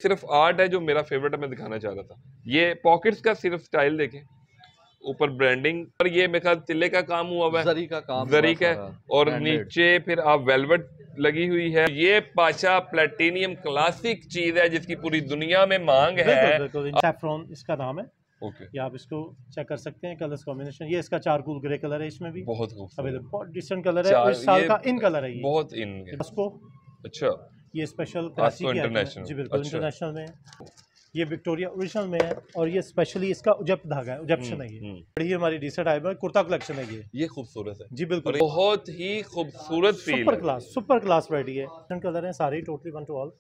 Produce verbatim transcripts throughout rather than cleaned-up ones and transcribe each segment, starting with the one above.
सिर्फ आर्ट है जो मेरा फेवरेट है, मैं दिखाना चाह रहा था। ये पॉकेट्स का सिर्फ स्टाइल देखें, ऊपर ब्रांडिंग और ये मेरे ख्याल तिल्ले का काम हुआ हुआ है, जरी का काम जरी का, और ब्रांडेड। नीचे फिर आप वेलवेट लगी हुई है। ये पाशा प्लेटिनियम क्लासिक चीज है जिसकी पूरी दुनिया में मांग है। बिल्कुल बिल्कुल, सैफ्रॉन इसका नाम है। ओके, ये आप इसको चेक कर सकते हैं, कलर्स कॉम्बिनेशन। ये इसका चारकोल ग्रे कलर है, इसमें भी बहुत खूबसूरत, बहुत डिसेंट कलर है, और इस साल का इन कलर है, ये बहुत इन है। इसको अच्छा, ये स्पेशल कराची की इंटरनेशनल, जी बिल्कुल अच्छा। इंटरनेशनल में। ये विक्टोरिया ओरिजिनल में है, और ये स्पेशली इसका उजप धागा है, उजप्शन है। ये बड़ी हमारी डिसेंट आइब है, कुर्ता कलेक्शन है ये ये खूबसूरत है जी बिल्कुल, बहुत ही खूबसूरत फील सुपर है। क्लास सुपर क्लास वैरायटी है। कलर है सारे टोटली वन टू ऑल।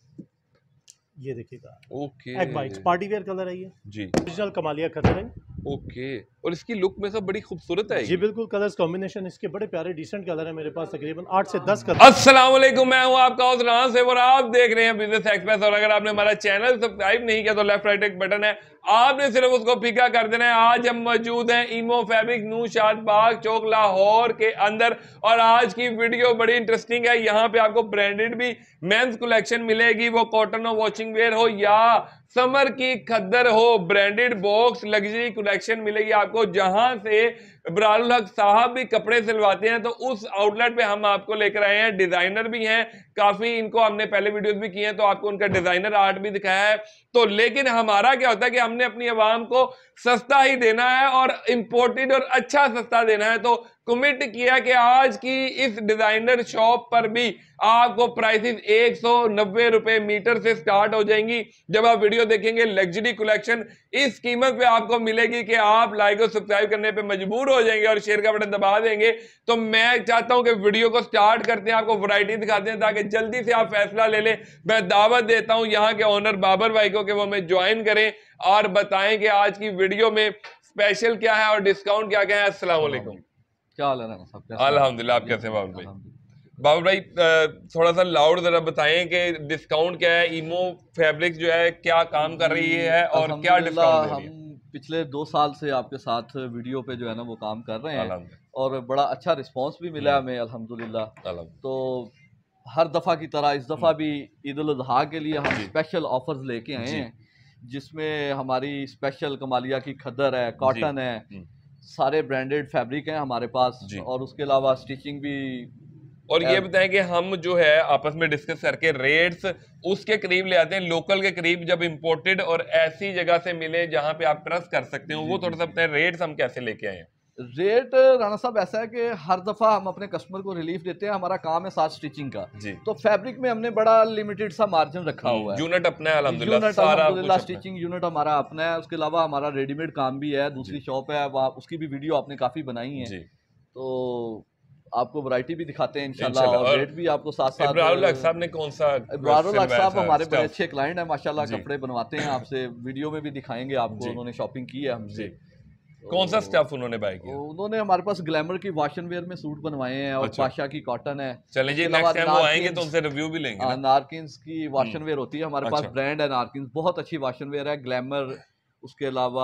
ये देखिएगा, ओके, एग बाइट्स पार्टी वेयर कलर है, ये जी ओरिजिनल कमालिया कलर है। ओके, और इसकी लुक में सब बड़ी खूबसूरत है जी बिल्कुल, कलर्स कॉम्बिनेशन इसके बड़े प्यारे डिसेंट कलर है। मेरे पास तकरीबन आठ से दस कलर। अस्सलाम वालेकुम, मैं हूं आपका होस्ट रान से और आप देख रहे हैं बिजनेस एक्सप्रेस। और अगर आपने हमारा चैनल सब्सक्राइब नहीं किया तो लेफ्ट राइट एक बटन है, आपने सिर्फ उसको फीका कर देना है। आज हम मौजूद हैं ईमो फैब्रिक न्यू शाद बाग चौक लाहौर के अंदर, और आज की वीडियो बड़ी इंटरेस्टिंग है। यहाँ पे आपको ब्रांडेड भी मेंस कलेक्शन मिलेगी, वो कॉटन और वॉशिंग वेयर हो या समर की खद्दर हो, ब्रांडेड बॉक्स लग्जरी कलेक्शन मिलेगी आपको। जहां से इब्रारुल हक साहब भी कपड़े सिलवाते हैं, तो उस आउटलेट पे हम आपको लेकर आए हैं। डिजाइनर भी हैं काफी, इनको हमने पहले वीडियोस भी किए हैं, तो आपको उनका डिजाइनर आर्ट भी दिखाया है। तो लेकिन हमारा क्या होता है कि हमने अपनी आवाम को सस्ता ही देना है और इंपोर्टेड और अच्छा सस्ता देना है। तो कमिट किया कि आज की इस डिजाइनर शॉप पर भी आपको प्राइसेस एक सौ नब्बे रुपए मीटर से स्टार्ट हो जाएंगी। जब आप वीडियो देखेंगे लग्जरी कलेक्शन इस कीमत पे आपको मिलेगी कि आप लाइक और सब्सक्राइब करने पे मजबूर हो जाएंगे और शेयर का बटन दबा देंगे। तो मैं चाहता हूं कि वीडियो को स्टार्ट करते हैं, आपको वैरायटी दिखाते हैं ताकि जल्दी से आप फैसला ले लें। मैं दावत देता हूं यहाँ के ओनर बाबर भाई को कि वो हमें ज्वाइन करें और बताएं कि आज की वीडियो में स्पेशल क्या है और डिस्काउंट क्या क्या है। अस्सलाम वालेकुम, क्या हाल है ना सब? अल्हम्दुलिल्लाह, आप कैसे हैं बाबर भाई? बाबर भाई थोड़ा सा लाउड जरा बताएं कि डिस्काउंट क्या है, ईमो फैब्रिक जो है क्या काम कर रही है और क्या डिस्काउंट दे रही है? हम पिछले दो साल से आपके साथ वीडियो पे जो है ना वो काम कर रहे हैं और बड़ा अच्छा रिस्पांस भी मिला हमें अल्हम्दुलिल्लाह। तो हर दफ़ा की तरह इस दफ़ा भी ईद उल अज़हा के लिए हम स्पेशल ऑफर्स लेके आए हैं, जिसमें हमारी स्पेशल कमालिया की खद्दर है, कॉटन है, सारे ब्रांडेड फैब्रिक हैं हमारे पास, और उसके अलावा स्टिचिंग भी। और ये बताएं कि हम जो है आपस में डिस्कस करके रेट्स उसके करीब ले आते हैं, लोकल के करीब, जब इंपोर्टेड और ऐसी जगह से मिले जहां पे आप ट्रस्ट कर सकते हो। वो थोड़ा सा बताएं रेट्स हम कैसे लेके आए हैं। रेट राणा साहब ऐसा है कि हर दफा हम अपने कस्टमर को रिलीफ देते हैं। हमारा काम है साथ स्टिचिंग का, तो फैब्रिक में हमने बड़ा लिमिटेड सा मार्जिन रखा हुआ है। यूनिट अपना है अल्हम्दुलिल्लाह, सारा अल्हम्दुलिल्लाह स्टिचिंग यूनिट हमारा अपना है। उसके अलावा हमारा रेडीमेड काम भी है, दूसरी शॉप है, उसकी भी वीडियो आपने काफी बनाई है, तो आपको वैरायटी भी दिखाते हैं इंशाल्लाह, और रेट भी आपको साथ साथ। इब्रारुल हक साहब ने कौन सा? इब्रारुल हक साहब हमारे बड़े अच्छे क्लाइंट हैं माशाल्लाह, कपड़े बनवाते हैं, आपसे वीडियो में भी दिखाएंगे आपको। उन्होंने शॉपिंग की है हमसे। कौन सा स्टफ उन्होंने बाय किया? उन्होंने हमारे पास ग्लैमर की वॉशन वेयर में सूट बनवाए हैं, और अच्छा। पाशा की कॉटन है। चलें जी, नेक्स्ट टाइम वो आएंगे तो उनसे रिव्यू भी लेंगे ना। नारकिन्स की वॉशन वेयर होती है हमारे पास, ब्रांड है नारकिन्स, बहुत अच्छी वॉशन वेयर है। ग्लैमर, उसके अलावा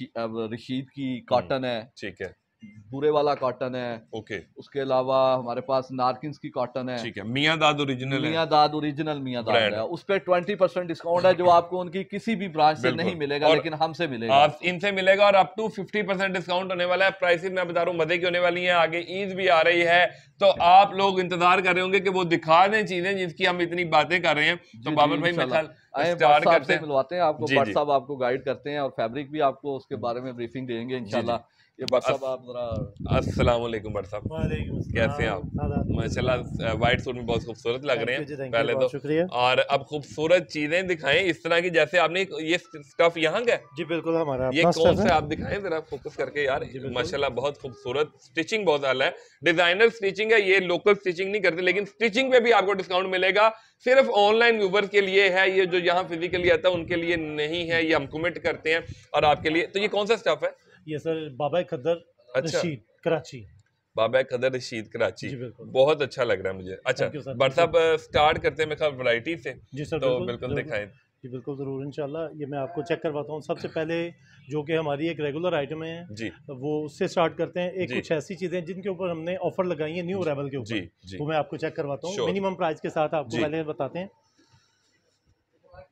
रशीद की कॉटन है, ठीक है, बुरे वाला कॉटन है, ओके। उसके अलावा हमारे पास नारकिन्स की कॉटन है, ठीक है, मियां दाद ओरिजिनल, मियां दाद ओरिजिनल मियां दाद है। उस पे ट्वेंटी परसेंट डिस्काउंट है, जो आपको उनकी किसी भी ब्रांच से नहीं मिलेगा, लेकिन हमसे मिलेगा, आप इनसे मिलेगा। और up to fifty percent discount होने वाला है। प्राइसेस मैं बता रहा हूँ मजे की होने वाली है। आगे ईद भी आ रही है, तो आप लोग इंतजार कर रहे होंगे कि वो दिखा दें चीजें जिसकी हम इतनी बातें कर रहे हैं। तो बाबर भाई मेरे ख्याल स्टार्ट करते हैं, मिलवाते हैं आपको, भट्ट साहब आपको गाइड करते हैं, और फैब्रिक भी आपको उसके बारे में ब्रीफिंग देंगे इंशाल्लाह। ये भट्ट साहब आप जरा। अस्सलाम वालेकुम भट्ट साहब, कैसे हैं आप? माशाल्लाह व्हाइट सूट में बहुत खूबसूरत लग रहे हैं पहले तो, शुक्रिया। और अब खूबसूरत चीजें दिखाएं इस तरह की, जैसे आपने ये स्टफ यहाँ का? जी बिल्कुल हमारा। ये कौन सा आप दिखाएं जरा फोकस करके यार, माशाल्लाह बहुत खूबसूरत, स्टिचिंग बहुत आला है, डिजाइनर स्टिचिंग है। ये लोकल स्टिचिंग नहीं करते, लेकिन स्टिचिंग पे भी आपको डिस्काउंट मिलेगा। सिर्फ ऑनलाइन व्यूवर्स के लिए है ये, जो यहाँ फिजिकली आता है उनके लिए नहीं है, ये हम कमिट करते हैं और आपके लिए। तो ये कौन सा स्टफ है? ये सर बाबा खद्दर, अच्छा, रशीद कराची, बाबा खद्दर रशीद कराची, बहुत अच्छा लग रहा है मुझे। अच्छा भट्ट साहब स्टार्ट करते हैं मेरे ख्याल वैरायटी से। जी सर, तो बिल्कुल दिखाएं। जी बिल्कुल जरूर इंशाल्लाह। ये मैं आपको चेक करवाता हूँ। सबसे पहले जो कि हमारी एक रेगुलर आइटम है जी, वो उससे स्टार्ट करते हैं। एक कुछ ऐसी चीजें जिनके ऊपर हमने ऑफर लगाई है न्यू अराइवल के ऊपर, वो मैं आपको चेक करवाता हूँ मिनिमम प्राइस के साथ। आपको पहले बताते हैं,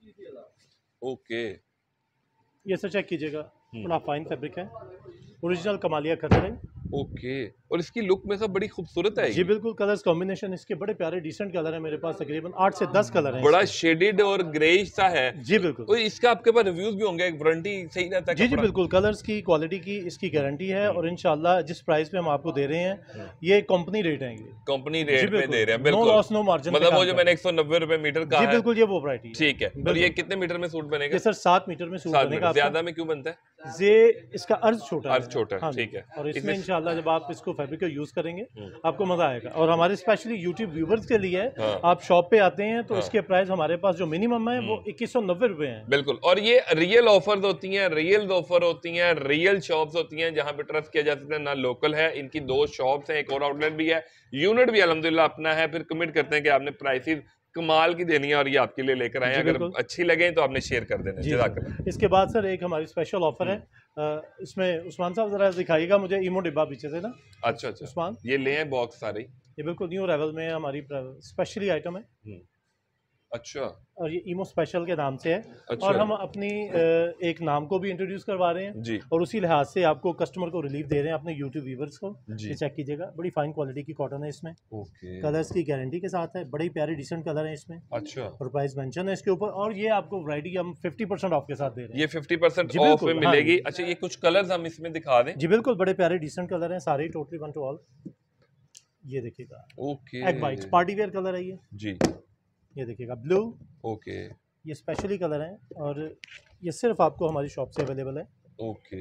ओके, ये सर चेक कीजिएगा, बड़ा फाइन फैब्रिक है, ओरिजिनल कमालिया खतर है। ओके, और इसकी लुक में सब बड़ी खूबसूरत है जी बिल्कुल, कलर्स कॉम्बिनेशन इसके बड़े प्यारे डिसेंट कलर है मेरे पास, तकरीबन आठ से दस कलर हैं। बड़ा शेडेड और ग्रेइश सा है। जी बिल्कुल, तो इसका आपके पास रिव्यूज भी होंगे, एक वारंटी सही रहता है? जी जी बिल्कुल, कलर्स की क्वालिटी की इसकी गारंटी है और इंशाल्लाह जिस प्राइस पे हम आपको दे रहे हैं ये कंपनी रेट है, ये कंपनी रेट पे दे रहे हैं। नो लॉस नो मार्जिन, मतलब वो जो मैंने एक सौ नब्बे रुपए मीटर का जी है, बिल्कुल, ये वो वैरायटी ठीक है। और ये कितने मीटर में सूट बनेगा? ये सर सात मीटर में सूट बनेगा। ज्यादा में क्यों बनता है? ये इसका अर्ज छोटा अर्ज छोटा है, ठीक है। और इसमें इंशाल्लाह जब आप इसको फैब्रिक को यूज करेंगे आपको मजा आएगा। और हमारे स्पेशली यूट्यूब व्यूवर्स के लिए हाँ। आप शॉप पे आते हैं तो हाँ। इसके प्राइस हमारे पास जो मिनिमम है वो इक्कीस सौ नब्बे रुपए है। बिल्कुल, और ये रियल ऑफर होती हैं, रियल ऑफर होती हैं, रियल शॉप्स होती हैं जहां पे ट्रस्ट किया जा सकता है। ना लोकल है, इनकी दो शॉप्स हैं, एक और आउटलेट भी है, यूनिट भी अल्हम्दुलिल्लाह अपना है। फिर कमिट करते हैं कि आपने प्राइसेस कमाल की देनी है और ये आपके लिए लेकर आए। अगर अच्छी लगे तो आपने शेयर कर देना। जज़ाकल्लाह। इसके बाद सर एक हमारी स्पेशल ऑफर है, इसमें उस्मान साहब जरा दिखाइएगा मुझे ईमो डिब्बा पीछे से ना। अच्छा अच्छा उस्मान, ये ले हैं बॉक्स सारे, ये बिल्कुल न्यू अराइवल में हमारी स्पेशली आइटम है। अच्छा, और ये ईमो स्पेशल के नाम से है। अच्छा। और हम अपनी एक नाम को भी इंट्रोड्यूस करवा रहे हैं जी। और उसी लिहाज से आपको कस्टमर को रिलीफ दे रहे हैं अपने यूट्यूब व्यूवर्स को। जी। ये चेक कीजिएगा, बड़ी फाइन क्वालिटी की कॉटन है इसमें। ओके। कलर्स की गारंटी के साथ है, बड़े प्यारे डिसेंट कलर है इसमें। अच्छा। और प्राइस मेंशन है इसके ऊपर। और ये आपको वैरायटी हम फिफ्टी परसेंट ऑफ के साथ दे रहे हैं। ये फिफ्टी परसेंट ऑफ में मिलेगी। अच्छा, ये कुछ कलर्स हम इसमें दिखा दें। जी बिल्कुल, बड़े प्यारे डिसेंट कलर हैं सारे, टोटली वन टू ऑल। ये देखिएगा, okay, egg white party wear colour है ये। जी। ये देखिएगा ब्लू, ओके, ये स्पेशली कलर हैं और ये सिर्फ आपको हमारी शॉप से अवेलेबल है। ओके,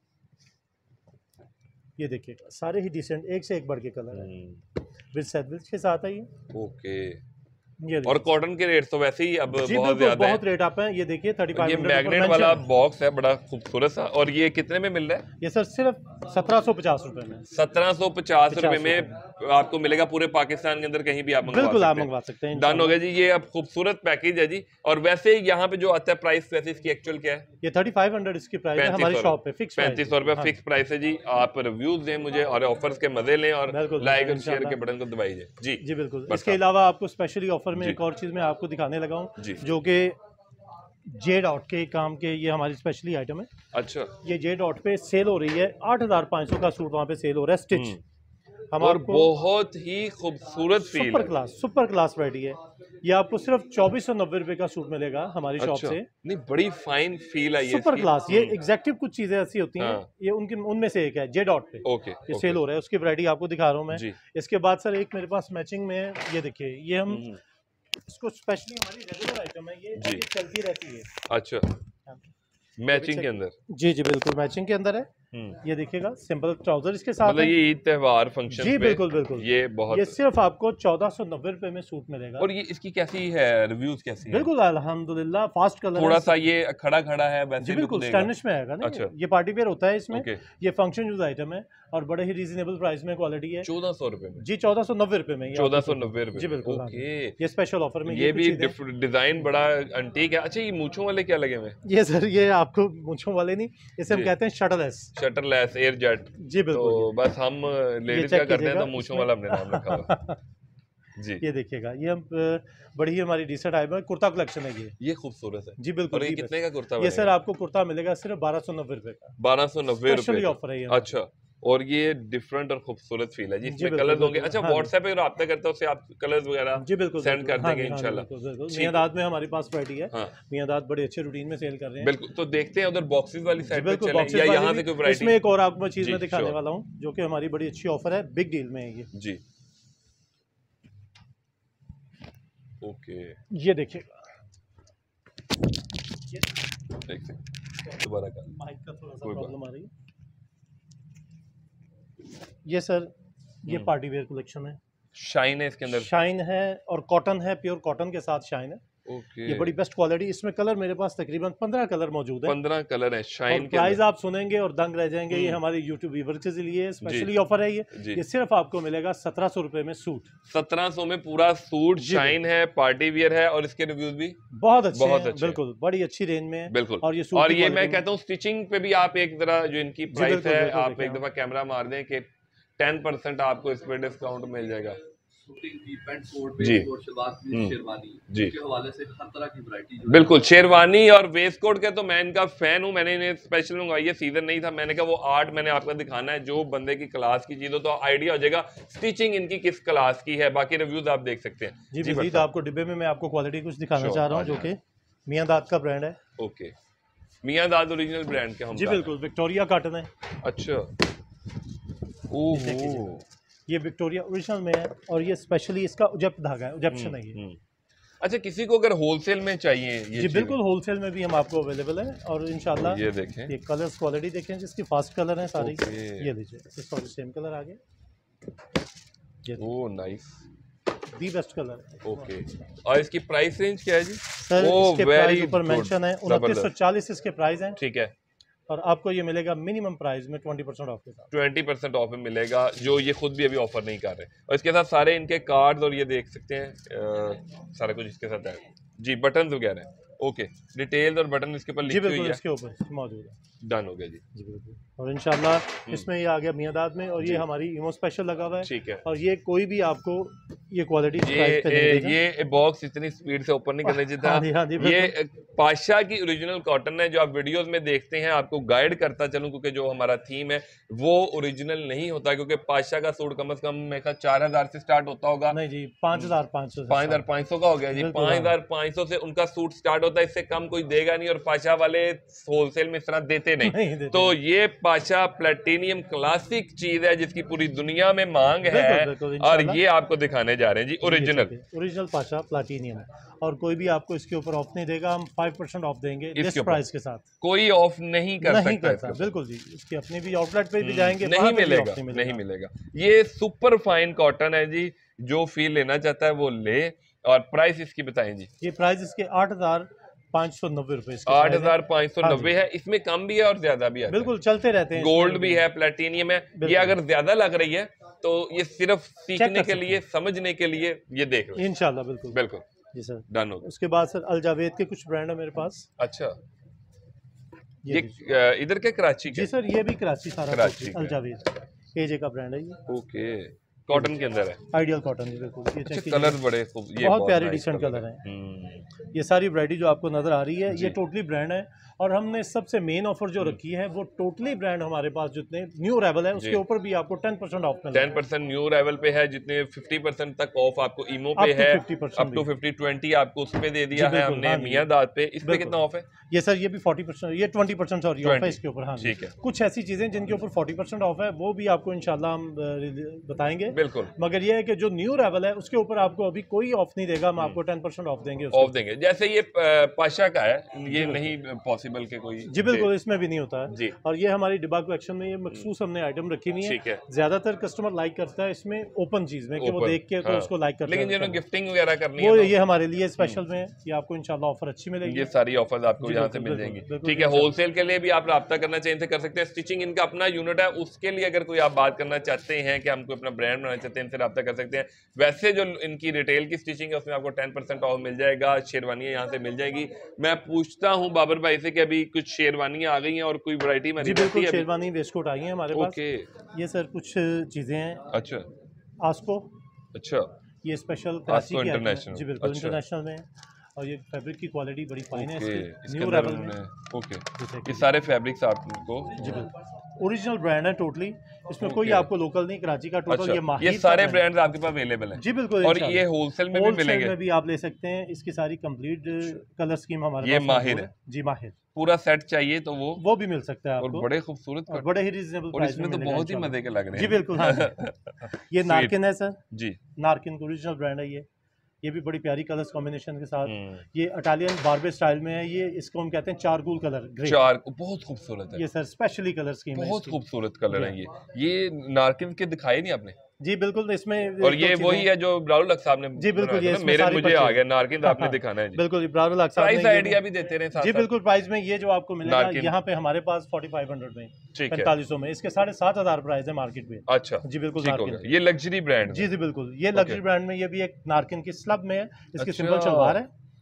ये देखिएगा सारे ही डिसेंट, एक से एक बढ़ के कलर है, विद सैडल्स के साथ है ये। ओके। ये और कॉटन के रेट तो वैसे ही अब बहुत ज्यादा बहुत रेट आप हैं। ये देखिए थर्टी फाइव ये मैग्नेट वाला बॉक्स है, बड़ा खूबसूरत सा। और ये कितने में मिल रहा है? ये सर सिर्फ सत्रह सौ पचास रुपए में। सत्रह सौ पचास रुपए में आपको मिलेगा पूरे पाकिस्तान के अंदर, कहीं भी आप मंगवा बिल्कुल आप मंगवा सकते हैं। डन हो गया जी। ये अब खूबसूरत पैकेज है जी। और वैसे यहाँ पे जो आता है प्राइस, वैसे इसकी एक्चुअल क्या है? ये थर्टी फाइव हंड्रेड इसकी प्राइस है हमारी शॉप पे, फिक्स पैंतीस सौ रुपए फिक्स प्राइस है जी। आप रिव्यूज दें मुझे और ऑफर्स के मजे लें और लाइक और शेयर के बटन को दबाइए जी। जी बिल्कुल। इसके अलावा आपको स्पेशली ऑफर में एक और चीज मैं आपको दिखाने लगा हूँ जो कि जे डॉट के काम के, ये हमारी स्पेशली आइटम है। अच्छा। ये जे डॉट पे सेल हो रही है, आठ हजार पाँच सौ का सूट वहाँ पे सेल हो रहा है स्टिच। हम और बहुत ही खूबसूरत feel, super class super class variety है। ये आपको सिर्फ चौबीस सौ नब्बे रुपए का सूट मिलेगा हमारी शॉप अच्छा। से। नहीं, बड़ी फाइन फील है ये, सुपर क्लास। ये एग्जैक्टिव कुछ चीजें ऐसी होती हैं, हाँ। ये उनके उनमें से एक है जे डॉट पे। ओके, ये सेल हो रहा है, उसकी वैरायटी आपको दिखा रहा हूँ मैं। इसके बाद सर एक मेरे पास मैचिंग में, ये देखिए, ये हम इसको स्पेशली हमारी रेगुलर आइटम है, ये चलती रहती है। अच्छा, मैचिंग के अंदर? जी जी बिल्कुल, मैचिंग के अंदर है। ये देखिएगा सिंपल ट्राउजर इसके साथ, मतलब ये ईद त्योहार फंक्शन जी बिल्कुल बिल्कुल। ये बहुत, ये सिर्फ आपको चौदह सौ नब्बे रुपए में सूट मिलेगा। और ये इसकी कैसी है, रिव्यूज कैसी है? बिल्कुल अल्हम्दुलिल्लाह, फास्ट कलर, थोड़ा सा ये खड़ा खड़ा है वैसे, जी बिल्कुल स्टाइलिश में आएगा ना। अच्छा। ये पार्टी वेयर होता है इसमें। ये फंक्शन यूज आइटम है और बड़े ही रीजनेबल प्राइस में क्वालिटी है। चौदह सौ रुपए में? जी चौदह सौ नब्बे रुपए में। चौदह सौ नब्बे रुपए, जी बिल्कुल। ओके। ये स्पेशल ऑफर में ये भी डिजाइन बड़ा अंटीक है। अच्छा, ये मूंछों वाले क्या लगे हुए? ये सर ये आपको मूंछों वाले नहीं, इसे हम कहते हैं शटरलेस। शटरलेस एयर जेट। जी बिल्कुल। तो बस हम लेडीज क्या करते हैं तो मूंछों वाला हमने नाम रखा हुआ जी। ये देखिएगा, ये हम बड़ी ही हमारी डिसेंट आइटम है, कुर्ता कलेक्शन है ये। ये खूबसूरत है जी बिल्कुल। और ये कितने का कुर्ता? ये सर आपको कुर्ता मिलेगा सिर्फ बारह सौ नब्बे रुपए का। बारह सौ नब्बे रुपए ऑफर है ये। अच्छा, और ये डिफरेंट और खूबसूरत फील है जी। इसमें कलर्स होंगे। अच्छा, व्हाट्सएप पे राब्ता करते हो उससे आप कलर्स वगैरह जी बिल्कुल सेंड कर देंगे इंशाल्लाह। मियादाद में हमारी पास वैरायटी है। मियादाद बड़े अच्छे रूटीन में सेल कर रहे हैं। बिल्कुल। तो देखते हैं उधर बॉक्सेस वाली साइड पे चलें या यहाँ से कोई वैरायटी? इसमें एक और आपको चीज मैं दिखाने वाला हूँ जो कि हमारी बड़ी अच्छी ऑफर है, बिग डील में है ये जी। ओके, ये देखिएगा, दोबारा कर, माइक का थोड़ा सा प्रॉब्लम आ रही है। ये सर ये पार्टी वेयर कलेक्शन है, शाइन है इसके अंदर, शाइन है और कॉटन है, प्योर कॉटन के साथ शाइन है। ओके। ये बड़ी बेस्ट क्वालिटी। इसमें कलर मेरे पास तकरीबन पंद्रह कलर मौजूद है। पंद्रह कलर है शाइन के। प्राइस आप सुनेंगे और दंग रह जाएंगे। ये हमारे यूट्यूब व्यूअर्स के लिए स्पेशली ऑफर है। ये ये सिर्फ आपको मिलेगा सत्रह सौ रुपए में सूट। सत्रह सौ में पूरा सूट, शाइन है, पार्टी वियर है और इसके रिव्यूज भी बहुत अच्छे बहुत हैं। बिल्कुल, बड़ी अच्छी रेंज में। बिल्कुल। और ये और ये मैं कहता हूँ स्टिचिंग पे भी आप एक जरा जो इनकी प्राइस है, आप एक दफा कैमरा मार दें कि टेन परसेंट आपको इस पे डिस्काउंट मिल जाएगा। शूटिंग की पैंट कोट, जी, पेटीकोट, शलवार कमीज, शेरवानी जी के हवाले से हर तरह की वैरायटी बिल्कुल। शेरवानी और वेस्ट कोट के तो मैं इनका फैन हूं, मैंने इन्हें स्पेशल मंगवाई है, सीजन नहीं था, मैंने कहा वो आर्ट मैंने आपको दिखाना है, जो बंदे की क्लास की चीज हो तो आइडिया हो जाएगा स्टिचिंग इनकी किस क्लास की है। बाकी रिव्यूज आप देख सकते हैं। जी मजीद आपको डिब्बे में मैं आपको क्वालिटी कुछ दिखाना चाह रहा हूँ, जो कि मियां दाद का ब्रांड है। ओके, मियां दाद ओरिजिनल ब्रांड के हम जी बिल्कुल, विक्टोरिया कॉटन है। अच्छा, ओहो, ये विक्टोरिया ओरिजिनल में है और ये स्पेशली इसका उजप धागा है, उजप्शन है ये। अच्छा, किसी को अगर होलसेल में चाहिए ये जी बिल्कुल, होलसेल में भी हम आपको अवेलेबल है और इंशाल्लाह ये देखें, ये कलर्स क्वालिटी देखें जिसकी फास्ट कलर है सारी। ये लीजिए, इस पर सेम कलर आ गया। Oh nice, the best colour. Okay, और इसकी प्राइस रेंज क्या है जी? सर इसके प्राइस ऊपर मेंशन है, उनतीस सौ चालीस इसके प्राइस हैं। ठीक है, और आपको ये मिलेगा मिनिमम प्राइस में ट्वेंटी परसेंट ऑफ के साथ। ट्वेंटी परसेंट ऑफ में मिलेगा, जो ये खुद भी अभी ऑफर नहीं कर रहे। और इसके साथ सारे इनके कार्ड्स और ये देख सकते हैं आ, सारा कुछ इसके साथ है जी, बटन वगैरह। ओके, डिटेल्स और बटन इसके ऊपर लिखी हुई है, इसके ऊपर मौजूद है। डन हो गया जी। जी बिल्कुल, और इंशाल्लाह इसमें ये आ गया मियां दाद में, और ये हमारी इमो स्पेशल लगा हुआ है। ठीक है, और ये कोई भी आपको ये क्वालिटी ये ए, ये बॉक्स इतनी स्पीड से ओपन नहीं करना चाहिए था। हाँ जी, हाँ जी, ये पाशा की ओरिजिनल कॉटन है, जो आप वीडियोस में देखते हैं। आपको गाइड करता चलूं, क्योंकि जो हमारा थीम है वो ओरिजिनल नहीं होता, क्योंकि पाशा का सूट कम से कम मेरे ख्याल चार हजार से स्टार्ट होता होगा। नहीं जी, पाँच हजार पाँच सौ पाँच हजार पाँच सौ का हो गया जी, पाँच हजार पाँच सौ से उनका सूट स्टार्ट होता है, इससे कम कोई देगा नहीं। और पाशा वाले होलसेल में इस तरह देते नहीं, नहीं देते। तो ये पाशा प्लेटिनियम क्लासिक चीज है जिसकी पूरी दुनिया में मांग है, बिल्कुल, बिल्कुल, और ये आपको दिखाने जा रहे हैं जी, ओरिजिनल ओरिजिनल पाशा प्लेटिनियम। और कोई भी आपको इसके ऊपर ऑफ नहीं देगा, हम फाइव परसेंट ऑफ देंगे लिस्ट प्राइस के साथ। कोई ऑफ नहीं कर नहीं सकता, करता, बिल्कुल जी। इसकी अपनी भी आउटलेट पे भी जाएंगे, नहीं मिलेगा, नहीं मिलेगा। ये सुपर फाइन कॉटन है जी, जो फील लेना चाहता है वो ले। और प्राइस इसकी बताएं जी? ये प्राइस इसके आठ हजार पाँच सौ नब्बे रुपए, आठ हजार पाँच सौ नब्बे है। इसमें कम भी है और ज्यादा भी है, बिल्कुल चलते रहते हैं। गोल्ड भी है, प्लेटिनियम है। ये अगर ज्यादा लग रही है तो ये सिर्फ सीखने के लिए, समझने के लिए ये देख लो इंशाल्लाह। बिल्कुल बिल्कुल जी सर, डन हो गया। उसके बाद सर अल जावेद के कुछ ब्रांड है मेरे पास। अच्छा, ये, ये इधर के कराची के? जी सर, ये भी कराची सारा कराची अल जावेद एजे का ब्रांड है ये। ओके, कॉटन के अंदर है, आइडियल कॉटन जी बिल्कुल। ये अच्छा, कलर बड़े खूब, ये बहुत प्यारे डिसेंट कलर हैं। ये सारी वैरायटी जो आपको नजर आ रही है ये टोटली ब्रांड है। और हमने सबसे मेन ऑफर जो रखी है वो टोटली ब्रांड हमारे पास जितने न्यू अराइवल है उसके ऊपर भी आपको टेन परसेंट ऑफ मिलेगा। टेन परसेंट न्यू अराइवल पे है, जितने फिफ्टी परसेंट तक ऑफ आपको इमो पे है, अप टू फिफ्टी ट्वेंटी आपको उस पे दे दिया है हमने मियां दाद पे। इस पे कितना ऑफ है? ये सर ये भी फोर्टी परसेंट, ये ट्वेंटी परसेंट सॉरी ऑफ है इसके ऊपर। हाँ ठीक है, कुछ ऐसी चीजें जिनके ऊपर फोर्टी परसेंट ऑफ है वो भी आपको इंशाल्लाह हम बताएंगे। बिल्कुल, मगर ये है कि जो न्यू अराइवल है उसके ऊपर आपको अभी कोई ऑफ नहीं देगा, हम आपको टेन परसेंट ऑफ देंगे। ऑफ देंगे, जैसे ये पाशा का है, ये नहीं पॉसिबल के कोई। जी बिल्कुल, इसमें भी नहीं होता है जी। और ये हमारी डिबा कलेक्शन में ये मखसूस हमने आइटम रखी हुई है। ज्यादातर कस्टमर लाइक करता है इसमें ओपन चीज में, कि वो देख के तो उसको लाइक करता है। लेकिन जिन्होंने गिफ्टिंग वगैरह करनी है वो तो ये हमारे लिए स्पेशल में ये आपको इंशाल्लाह ऑफर अच्छी मिलेगी। ये सारी ऑफर्स आपको यहाँ से मिल जाएंगी। ठीक है, होलसेल के लिए भी आप राब्ता करना चाहिए कर सकते हैं। स्टिचिंग इनका अपना यूनिट है, उसके लिए अगर कोई आप बात करना चाहते हैं कि हमको अपना ब्रांड बनाना चाहते हैं, इनसे राब्ता कर सकते हैं। वैसे जो इनकी रिटेल की स्टिचिंग है उसमें आपको टेन परसेंट ऑफ मिल जाएगा। शेरवानियाँ यहाँ से मिल जाएगी। मैं पूछता हूँ बाबर भाई से कि अभी कुछ शेरवानियाँ आ गई हैं और कोई वैरायटी में? जी बिल्कुल, शेरवानी वेस्टकोट आई है हमारे पास। ओके, ये सर कुछ चीजें हैं। अच्छा, आस्को, अच्छा, ये स्पेशल कराची की इंटरनेशनल। जी बिल्कुल, इंटरनेशनल में। और ये फैब्रिक की क्वालिटी बड़ी फाइन है इसकी, न्यू अराइवल में। ओके, ये सारे फैब्रिक्स आपको जी बिल्कुल ओरिजिनल ब्रांड है टोटली, इसमें कोई आपको लोकल नहीं, कराची का टोटल। ये माहिर, ये सारे ब्रांड्स आपके पास अवेलेबल हैं? जी बिल्कुल, और ये होलसेल में भी मिलेंगे? में भी आप ले सकते हैं। इसकी सारी कंप्लीट कलर स्कीम हमारे पास। ये माहिर है जी, माहिर पूरा सेट चाहिए तो वो वो भी मिल सकता है आपको, और बड़े खूबसूरत, बड़े ही रीजनेबल और इसमें तो बहुत ही मजे के लग रहे हैं। जी बिल्कुल, हाँ। ये नारकिन है सर जी, नारकिन ओरिजिनल ब्रांड है ये। ये भी बड़ी प्यारी कलर्स कॉम्बिनेशन के साथ। ये इटालियन बार्बे स्टाइल में है। ये इसको हम कहते हैं चारकोल कलर, ग्रे। चार बहुत खूबसूरत है ये सर, स्पेशली कलर स्कीम है, बहुत खूबसूरत कलर है ये। ये नारकिन के दिखाए नहीं आपने? जी बिल्कुल, इसमें और ये वही है जो इब्रारुल हक साहब ने। जी बिल्कुल, ये मेरे मुझे आ गया नारकिन, आपने दिखाना है जी। बिल्कुल, इब्रारुल हक साहब प्राइस आइडिया भी देते रहे साथ। जी बिल्कुल, प्राइस में ये जो आपको मिलेगा यहाँ पे हमारे पास फोर्टी फाइव हंड्रेड में, पैंतालीस सौ में। इसके साढ़े सात हजार प्राइस है मार्केट में। अच्छा जी बिल्कुल, ये लग्जरी ब्रांड। जी जी बिल्कुल, ये लग्जरी ब्रांड में ये भी एक नारकिन की स्लब में है। इसकी सिंपल शलवार है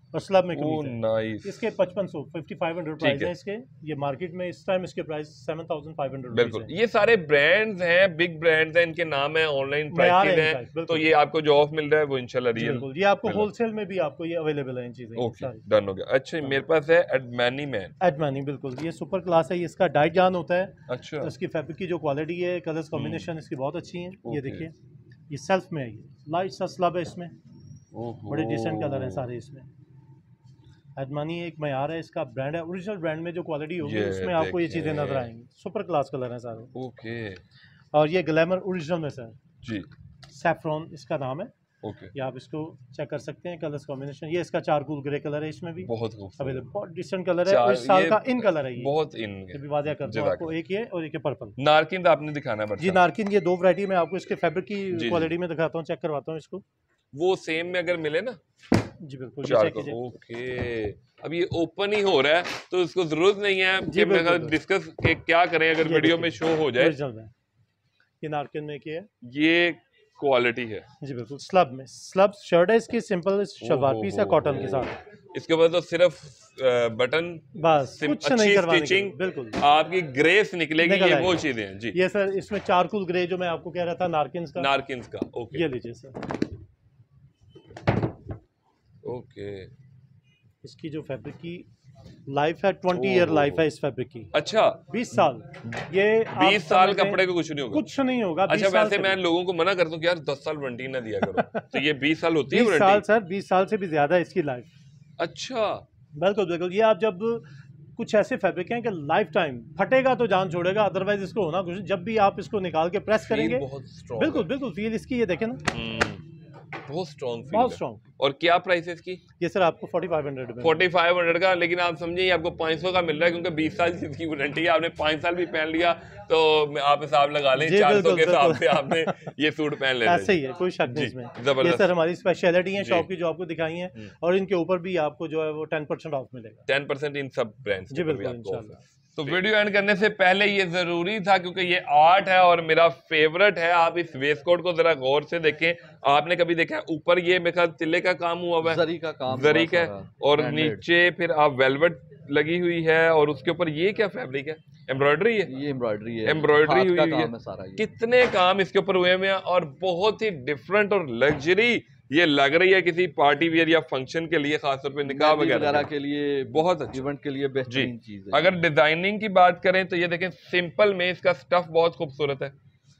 और स्लब में ओह कमीज है। नाइस। इसके पचपन सौ फिफ्टी फाइव हंड्रेड प्राइस है इसके। ये मार्केट में इस टाइम इसके price seven thousand five hundred. बिल्कुल, ये सारे ब्रांड्स हैं, बिग ब्रांड्स हैं, इनके नाम है, ऑनलाइन प्राइसेस हैं, तो ये आपको जो ऑफ मिल रहा है वो इंशाल्लाह रियल। बिल्कुल, ये आपको होलसेल में भी आपको ये अवेलेबल है इन चीजें। ओके, डन हो गया। अच्छा, मेरे पास है एडमानी मैन। एडमानी, बिल्कुल, ये सुपर क्लास है। ये इसका डाइट जान होता है। अच्छा, इसकी फैब्रिक की जो क्वालिटी है, कलर्स कॉम्बिनेशन इसकी बहुत अच्छी है। ये देखिए, ये सेल्फ में है, ये लाइट सा स्लब है इसमें, बड़े डिसेंट कलर हैं सारे इसमें। एडमानी एक मयार है, इसका ब्रांड है, ओरिजिनल ब्रांड में जो क्वालिटी होगी उसमें आपको ये चीजें नजर आएंगी। सुपर क्लास कलर हैं सारे। ओके, और ये ग्लैमर ओरिजिनल में सर जी, सैफ्रॉन इसका नाम है। ओके, ये आप इसको चेक कर सकते हैं, कलर्स कॉम्बिनेशन। ये इसका चारकोल ग्रे कलर है, इसमें भी बहुत खूबसूरत, अवेलेबल, बहुत डिसेंट कलर है। और इस साल का इन कलर है, ये बहुत इन ये भी वादिया करता हूं आपको। एक ये और एक ये पर्पल। नारकिन तो आपने दिखाना है जी, नारकिन ये दो वैरायटी में आपको इसके फैब्रिक की क्वालिटी में दिखाता हूं, चेक करवाता हूं इसको। वो सेम में अगर मिले ना, जी बिल्कुल, चार को, ओके। अब ये ओपन ही हो रहा है तो इसको जरूरत नहीं है कि मैं डिस्कस के क्या करें अगर वीडियो में शो हो जाए। ये नारकिन में क्या है, ये क्वालिटी है जी बिल्कुल। स्लब में, स्लब शर्ट है इसकी, सिंपल शलवार पीस है कॉटन के साथ। इसके बाद तो सिर्फ बटन, बस कुछ नहीं करवाने की, बिल्कुल आपकी ग्रेस निकलेगी, ये वो चीजें हैं जी। ये सर इसमें चारकोल ग्रे जो मैं आपको कह रहा था, नारकिन का, नारकिन का, ओके, ये लीजिए सर। ओके, इसकी जो फैब्रिक की लाइफ है, ट्वेंटी ईयर लाइफ है इस फैब्रिक की। अच्छा, बीस साल। ये बीस साल कपड़े को कुछ नहीं होगा, कुछ नहीं होगा। अच्छा, वैसे मैं लोगों को मना करता हूँ कि यार दस साल वारंटी ना दिया करो, तो ये बीस साल होती है बीस साल सर, बीस साल से भी ज्यादा है इसकी लाइफ। अच्छा, बिल्कुल बिल्कुल। ये आप जब कुछ ऐसे फैब्रिक हैं कि लाइफ टाइम फटेगा तो जान छोड़ेगा, अदरवाइज इसको होना कुछ। जब भी आप इसको निकाल के प्रेस करेंगे, बिल्कुल बिल्कुल फील इसकी, ये देखें ना, बहुत स्ट्रॉन्ग, बहुत स्ट्रॉन्ग। और क्या प्राइस है इसकी? ये सर आपको फोर्टी फाइव हंड्रेड में, फोर्टी फाइव हंड्रेड का, लेकिन आप समझिए आपको पाँच सौ का मिल रहा है क्योंकि बीस साल की इसकी वारंटी है। आपने पाँच साल भी पहन लिया तो आप हिसाब लगा लें, चार सौ के हिसाब से आपने ये सूट पहन लेना। ऐसे ही है, कोई शक नहीं इसमें। ये सर हमारी स्पेशलिटी है शॉप की जो आपको दिखाई है, और इनके ऊपर भी आपको जो है वो टेन परसेंट ऑफ मिलेगा। टेन परसेंट इन सब ब्रांड्स जी बिल्कुल। तो वीडियो एंड करने से पहले ये जरूरी था क्योंकि ये आर्ट है और मेरा फेवरेट है। आप इस वेस्ट कोट को जरा गौर से देखें। आपने कभी देखा है ऊपर ये मेरे ख्याल तिल्ले का काम हुआ हुआ है, जरी का काम, जरी का, और नीचे फिर आप वेलवेट लगी हुई है, और उसके ऊपर ये क्या फैब्रिक है? एम्ब्रॉयडरी है, ये एम्ब्रॉयडरी है, एम्ब्रॉयडरी हुई है, है सारा। कितने काम इसके ऊपर हुए हैं और बहुत ही डिफरेंट और लग्जरी ये लग रही है किसी पार्टी वियर या फंक्शन के लिए, खासतौर पे निकाह वगैरह के लिए बहुत अच्छा, इवेंट के लिए बेहतरीन चीज है। अगर डिजाइनिंग की बात करें तो ये देखें, सिंपल में इसका स्टफ बहुत खूबसूरत है,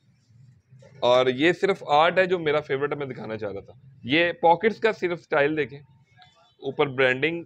और ये सिर्फ आर्ट है जो मेरा फेवरेट है, मैं दिखाना चाह रहा था। ये पॉकेट्स का सिर्फ स्टाइल देखें, ऊपर ब्रांडिंग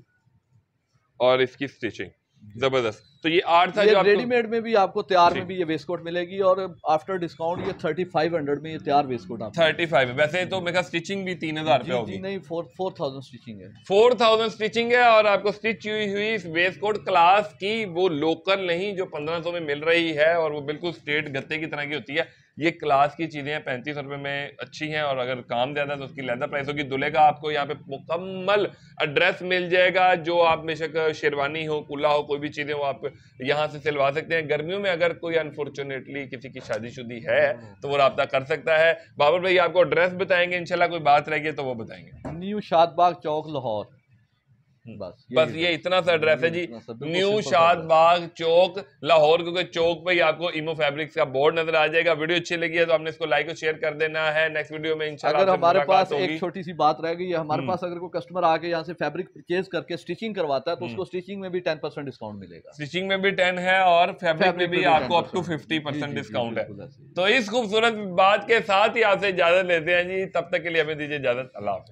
और इसकी स्टिचिंग जबरदस्त। तो ये आर्ट था जो रेडीमेड में भी आपको तैयार में भी ये वेस्ट कोट मिलेगी, और आफ्टर डिस्काउंट ये थर्टी फाइव हंड्रेड में ये तैयार वेस्ट कोट आपको थर्टी फाइव है। वैसे तो मेरा स्टिचिंग भी तीन हजार रुपया होगी, नहीं फोर फोर थाउजेंड स्टिचिंग है, फोर थाउजेंड स्टिचिंग है, और आपको स्टिच हुई हुई वेस्ट कोट क्लास की, वो लोकल नहीं जो पंद्रह सौ में मिल रही है, और वो बिल्कुल स्ट्रेट गत्ते की तरह की होती है। ये क्लास की चीजें हैं, पैंतीस रुपए में अच्छी हैं, और अगर काम ज्यादा है तो उसकी लेदर प्राइस होगी। दूल्हे का आपको यहाँ पे मुकम्मल एड्रेस मिल जाएगा, जो आप बेशक शेरवानी हो, कुल्ला हो, कोई भी चीजें हो आप यहाँ से सिलवा सकते हैं। गर्मियों में अगर कोई अनफॉर्चुनेटली किसी की शादीशुदी है तो वो राब्ता कर सकता है। बाबर भाई आपको एड्रेस बताएंगे, इंशाल्लाह कोई बात रहेगी तो वो बताएंगे। न्यू शादबाग चौक लाहौर, बस बस ये इतना सा एड्रेस है जी, न्यू शादबाग चौक लाहौर, क्योंकि चौक पे ही आपको इमो फैब्रिक्स का बोर्ड नजर आ जाएगा। वीडियो अच्छी लगी है तो आपने इसको लाइक और शेयर कर देना है। नेक्स्ट वीडियो में इंशाल्लाह अगर हमारे पास एक छोटी सी बात रह गई है, हमारे पास अगर कोई कस्टमर आके यहाँ से फैब्रिक परचेज करके स्टिचिंग करवाता है तो उसको स्टिचिंग में भी टेन परसेंट डिस्काउंट मिलेगा। स्टिचिंग में भी टेन है और फैब्रिक में भी आपको up to fifty percent discount है। तो इस खूबसूरत बात के साथ ही आपसे इजाजत लेते हैं जी, तब तक के लिए हमें दीजिए इजाजत। अल्लाह हाफ़िज़।